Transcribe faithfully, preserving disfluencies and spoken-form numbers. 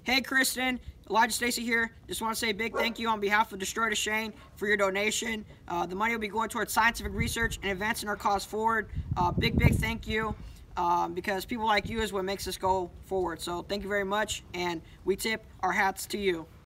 Hey, Kristen, Elijah Stacy here. Just want to say a big thank you on behalf of Destroy Duchenne for your donation. Uh, the money will be going towards scientific research and advancing our cause forward. Uh, big, big thank you, um, because people like you is what makes us go forward. So thank you very much, and we tip our hats to you.